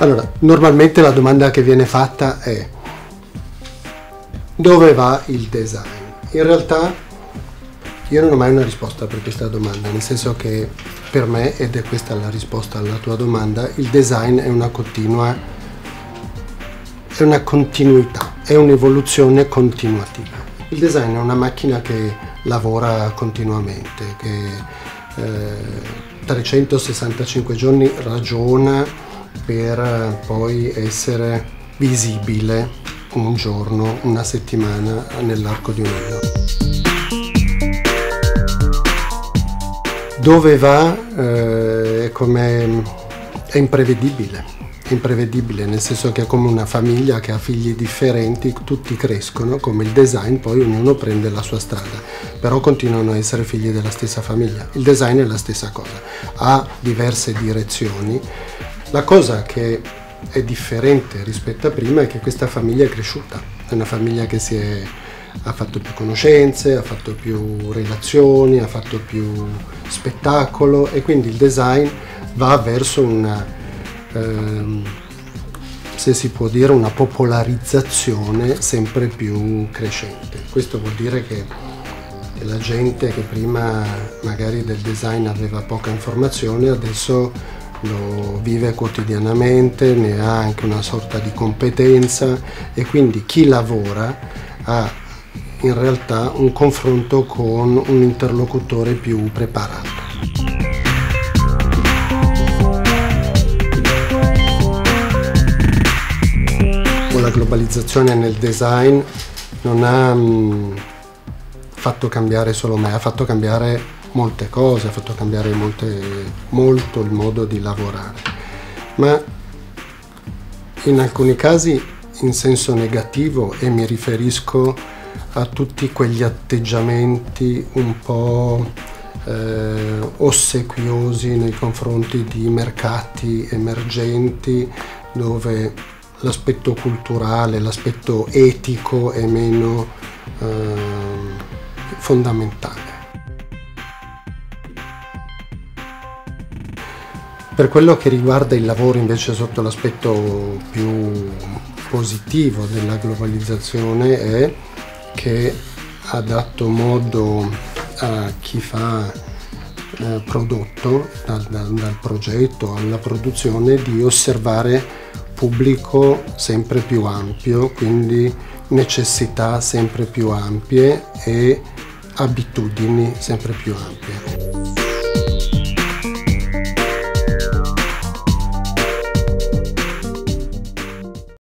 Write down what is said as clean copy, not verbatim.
Allora, normalmente la domanda che viene fatta è: dove va il design? In realtà io non ho mai una risposta per questa domanda, nel senso che per me, ed è questa la risposta alla tua domanda, il design è una continuità, è un'evoluzione continuativa. Il design è una macchina che lavora continuamente, che 365 giorni ragiona per poi essere visibile un giorno, una settimana nell'arco di un anno. Dove va è imprevedibile, nel senso che è come una famiglia che ha figli differenti, tutti crescono, come il design, poi ognuno prende la sua strada, però continuano a essere figli della stessa famiglia. Il design è la stessa cosa, ha diverse direzioni. La cosa che è differente rispetto a prima è che questa famiglia è cresciuta, è una famiglia che ha fatto più conoscenze, ha fatto più relazioni, ha fatto più spettacolo, e quindi il design va verso una, se si può dire, una popolarizzazione sempre più crescente. Questo vuol dire che la gente che prima magari del design aveva poca informazione adesso lo vive quotidianamente, ne ha anche una sorta di competenza, e quindi chi lavora ha in realtà un confronto con un interlocutore più preparato. La globalizzazione nel design non ha fatto cambiare solo me, ha fatto cambiare molte cose, ha fatto cambiare molto il modo di lavorare, ma in alcuni casi in senso negativo, e mi riferisco a tutti quegli atteggiamenti un po' ossequiosi nei confronti di mercati emergenti, dove l'aspetto culturale, l'aspetto etico è meno fondamentale. Per quello che riguarda il lavoro invece sotto l'aspetto più positivo della globalizzazione è che ha dato modo a chi fa prodotto, dal progetto alla produzione, di osservare pubblico sempre più ampio, quindi necessità sempre più ampie e abitudini sempre più ampie.